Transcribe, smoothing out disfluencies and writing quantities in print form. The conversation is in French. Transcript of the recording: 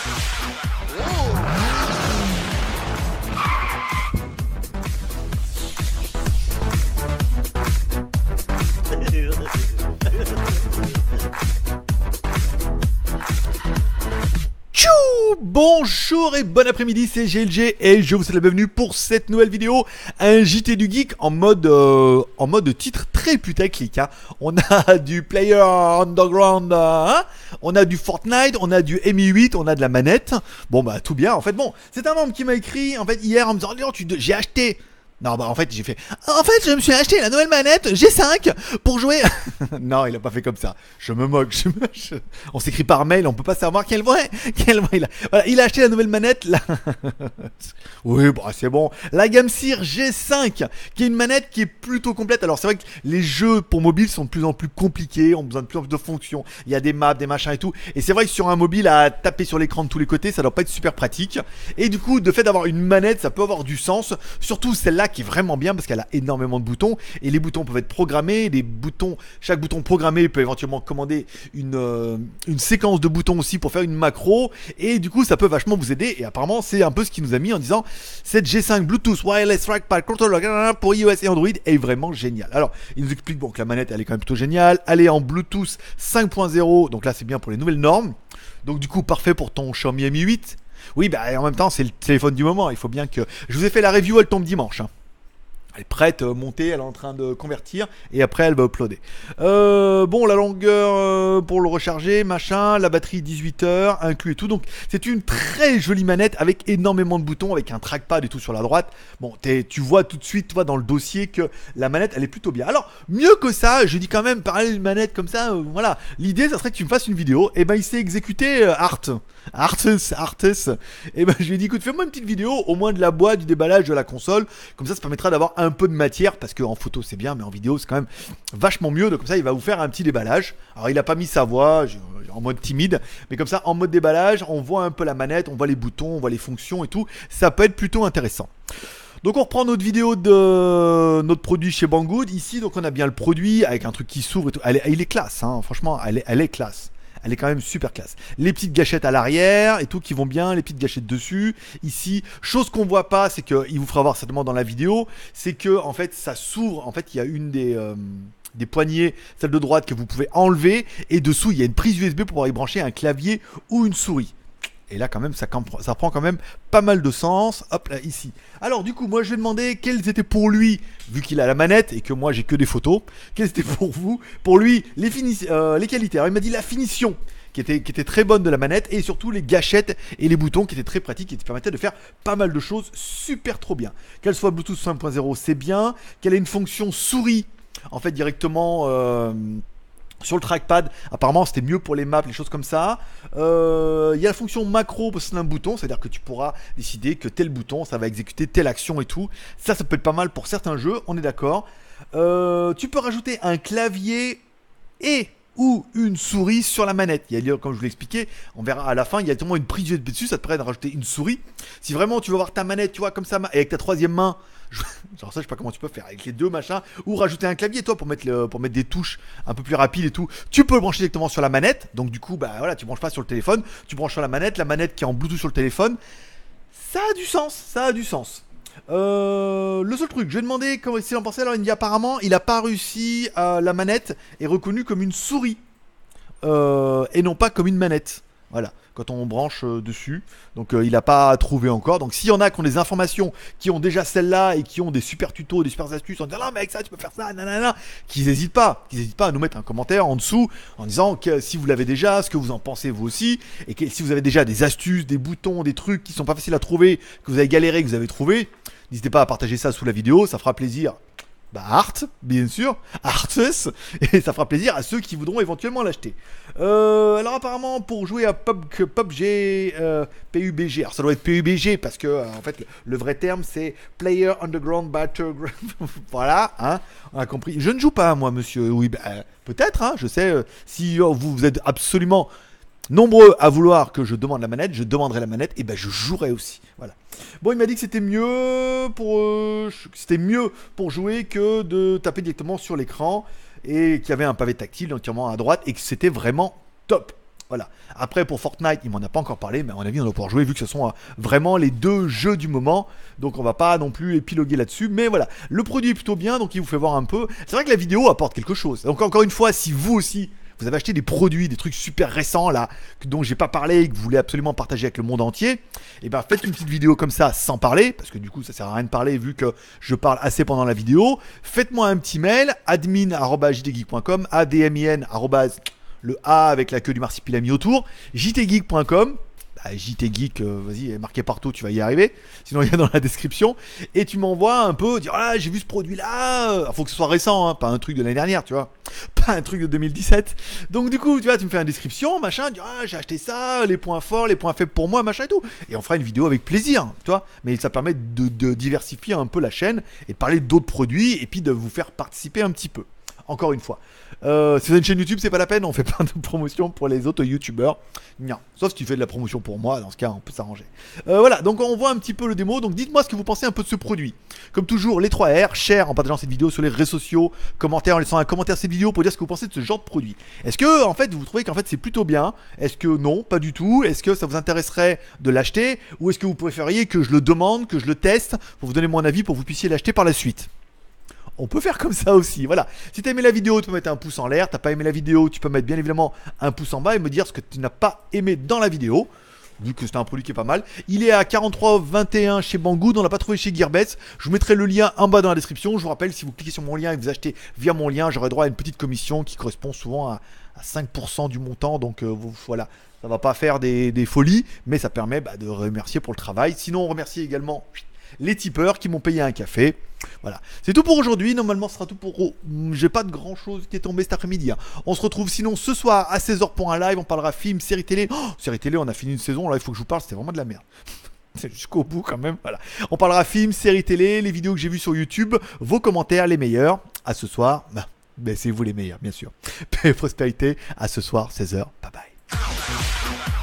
Bonjour et bon après-midi, c'est GLG et je vous souhaite la bienvenue pour cette nouvelle vidéo, un JT du Geek en mode titre très putaclic. Hein. On a du Player Underground, hein, on a du Fortnite, on a du MI8, on a de la manette. Bon bah tout bien en fait. Bon, c'est un membre qui m'a écrit en fait hier en me disant j'ai acheté. Non, bah en fait, j'ai fait. En fait, je me suis acheté la nouvelle manette G5 pour jouer. Non, il a pas fait comme ça. Je me moque. On s'écrit par mail, on peut pas savoir quelle voix il a. Voilà, il a acheté la nouvelle manette. Là. Oui, bah c'est bon. La Gamesir G5, qui est une manette qui est plutôt complète. Alors, c'est vrai que les jeux pour mobile sont de plus en plus compliqués, ont besoin de plus en plus de fonctions. Il y a des maps, des machins et tout. Et c'est vrai que sur un mobile, à taper sur l'écran de tous les côtés, ça doit pas être super pratique. Et du coup, de fait d'avoir une manette, ça peut avoir du sens. Surtout celle-là qui est vraiment bien parce qu'elle a énormément de boutons et les boutons peuvent être programmés, chaque bouton programmé peut éventuellement commander une séquence de boutons aussi pour faire une macro et du coup ça peut vachement vous aider et apparemment c'est un peu ce qu'il nous a mis en disant cette G5 Bluetooth Wireless Trackpad Controller pour iOS et Android est vraiment génial. Alors il nous explique bon que la manette elle est quand même plutôt géniale, elle est en Bluetooth 5.0 donc là c'est bien pour les nouvelles normes, donc du coup parfait pour ton Xiaomi Mi 8. Oui, bah en même temps, c'est le téléphone du moment. Il faut bien que. Je vous ai fait la review, elle tombe dimanche. Hein. Elle est prête, montée, elle est en train de convertir et après elle va uploader. Bon, la longueur pour le recharger, machin, la batterie 18 heures, inclus et tout. Donc c'est une très jolie manette avec énormément de boutons, avec un trackpad et tout sur la droite. Bon, tu vois tout de suite, toi, dans le dossier que la manette elle est plutôt bien. Alors, mieux que ça, je dis quand même, parler d'une manette comme ça, voilà. L'idée, ça serait que tu me fasses une vidéo. Et ben, il s'est exécuté Artus. Et ben, je lui ai dit, écoute, fais-moi une petite vidéo, au moins de la boîte, du déballage de la console. Comme ça permettra d'avoir un peu de matière parce qu'en photo c'est bien mais en vidéo c'est quand même vachement mieux, donc comme ça il va vous faire un petit déballage. Alors il a pas mis sa voix en mode timide mais comme ça en mode déballage on voit un peu la manette, on voit les boutons, on voit les fonctions et tout, ça peut être plutôt intéressant. Donc on reprend notre vidéo de notre produit chez Banggood ici, donc on a bien le produit avec un truc qui s'ouvre et tout, il est classe hein, franchement elle est classe. Elle est quand même super classe. Les petites gâchettes à l'arrière et tout qui vont bien, les petites gâchettes dessus. Ici, chose qu'on voit pas, c'est que il vous fera voir certainement dans la vidéo, c'est que en fait ça s'ouvre. En fait, il y a une des poignées, celle de droite que vous pouvez enlever et dessous il y a une prise USB pour pouvoir y brancher un clavier ou une souris. Et là quand même ça prend quand même pas mal de sens. Hop là ici. Alors du coup moi je vais demander quelles étaient pour lui, vu qu'il a la manette et que moi j'ai que des photos, quelles étaient pour vous, pour lui les qualités. Alors il m'a dit la finition qui était très bonne de la manette et surtout les gâchettes et les boutons qui étaient très pratiques et qui permettaient de faire pas mal de choses super trop bien. Qu'elle soit Bluetooth 5.0 c'est bien, qu'elle ait une fonction souris en fait directement sur le trackpad, apparemment c'était mieux pour les maps, les choses comme ça. Il y a la fonction macro pour un bouton, c'est-à-dire que tu pourras décider que tel bouton, ça va exécuter telle action et tout. Ça peut être pas mal pour certains jeux, on est d'accord. Tu peux rajouter un clavier ou une souris sur la manette. Il y a, comme je vous l'ai expliqué, on verra à la fin, il y a tellement une prise USB dessus, ça te permet de rajouter une souris. Si vraiment tu veux avoir ta manette, tu vois, comme ça, et avec ta troisième main, genre ça je sais pas comment tu peux faire avec les deux machins, ou rajouter un clavier toi pour mettre des touches un peu plus rapides et tout, tu peux le brancher directement sur la manette, donc du coup bah voilà, tu branches pas sur le téléphone, tu branches sur la manette qui est en Bluetooth sur le téléphone, ça a du sens. Le seul truc, je vais demander comment il en pensait. Alors il me dit apparemment il a pas réussi, la manette est reconnue comme une souris et non pas comme une manette. Voilà, quand on branche dessus. Donc il n'a pas trouvé encore. Donc s'il y en a qui ont des informations, qui ont déjà celle-là et qui ont des super tutos, des super astuces en disant non mais avec ça tu peux faire ça, nanana, qu'ils n'hésitent pas à nous mettre un commentaire en dessous en disant que si vous l'avez déjà, ce que vous en pensez vous aussi, et que si vous avez déjà des astuces, des boutons, des trucs qui sont pas faciles à trouver, que vous avez galéré, que vous avez trouvé, n'hésitez pas à partager ça sous la vidéo, ça fera plaisir. Art, bien sûr, Artus, et ça fera plaisir à ceux qui voudront éventuellement l'acheter. Alors apparemment pour jouer à PUBG, PUBG, alors ça doit être PUBG parce que en fait le vrai terme c'est Player Underground Battleground. Voilà, hein, on a compris. Je ne joue pas moi monsieur, oui, peut-être, hein, je sais, si vous êtes absolument nombreux à vouloir que je demande la manette, je demanderai la manette et je jouerai aussi. Voilà. Bon, il m'a dit que c'était mieux pour jouer que de taper directement sur l'écran et qu'il y avait un pavé tactile entièrement à droite et que c'était vraiment top. Voilà. Après, pour Fortnite, il m'en a pas encore parlé, mais à mon avis, on va pouvoir jouer vu que ce sont vraiment les deux jeux du moment. Donc, on va pas non plus épiloguer là-dessus. Mais voilà, le produit est plutôt bien, donc il vous fait voir un peu. C'est vrai que la vidéo apporte quelque chose. Donc, encore une fois, si vous aussi, vous avez acheté des produits, des trucs super récents là, dont j'ai pas parlé et que vous voulez absolument partager avec le monde entier, et ben faites une petite vidéo comme ça sans parler, parce que du coup ça sert à rien de parler vu que je parle assez pendant la vidéo. Faites-moi un petit mail, admin@jtgeek.com, admin@ le A avec la queue du marsipilami autour, jtgeek.com. JTgeek, vas-y, marqué partout, tu vas y arriver. Sinon, il y a dans la description. Et tu m'envoies un peu, dire ah, j'ai vu ce produit-là. Il faut que ce soit récent, hein, pas un truc de l'année dernière, tu vois. Pas un truc de 2017. Donc, du coup, tu vois, tu me fais une description, machin, dire ah, j'ai acheté ça, les points forts, les points faibles pour moi, machin et tout. Et on fera une vidéo avec plaisir, tu vois. Mais ça permet de diversifier un peu la chaîne et de parler d'autres produits et puis de vous faire participer un petit peu. Encore une fois. Si vous avez une chaîne YouTube, c'est pas la peine, on fait pas de promotion pour les autres youtubeurs. Non. Sauf si tu fais de la promotion pour moi, dans ce cas, on peut s'arranger. Voilà, donc on voit un petit peu le démo. Donc dites-moi ce que vous pensez un peu de ce produit. Comme toujours, les 3 R, share en partageant cette vidéo sur les réseaux sociaux, commentaire en laissant un commentaire cette vidéo pour dire ce que vous pensez de ce genre de produit. Est-ce que, en fait, vous trouvez qu'en fait c'est plutôt bien? Est-ce que non, pas du tout? Est-ce que ça vous intéresserait de l'acheter? Ou est-ce que vous préfériez que je le demande, que je le teste, pour vous donner mon avis, pour que vous puissiez l'acheter par la suite? On peut faire comme ça aussi, voilà. Si t'as aimé la vidéo, tu peux mettre un pouce en l'air. T'as pas aimé la vidéo, tu peux mettre bien évidemment un pouce en bas et me dire ce que tu n'as pas aimé dans la vidéo. Vu que c'est un produit qui est pas mal. Il est à 43,21 chez Banggood, on l'a pas trouvé chez Gearbest. Je vous mettrai le lien en bas dans la description. Je vous rappelle, si vous cliquez sur mon lien et que vous achetez via mon lien, j'aurai droit à une petite commission qui correspond souvent à 5% du montant. Donc voilà, ça va pas faire des folies, mais ça permet de remercier pour le travail. Sinon, on remercie également les tipeurs qui m'ont payé un café. Voilà, c'est tout pour aujourd'hui. Normalement, ce sera tout pour. J'ai pas de grand chose qui est tombé cet après-midi. Hein. On se retrouve sinon ce soir à 16h pour un live. On parlera film, série télé. Série télé, on a fini une saison. Là, il faut que je vous parle. C'était vraiment de la merde. C'est jusqu'au bout quand même. Voilà. On parlera film, série télé, les vidéos que j'ai vues sur YouTube, vos commentaires, les meilleurs. À ce soir. C'est vous les meilleurs, bien sûr. Paix et prospérité. À ce soir, 16h. Bye bye.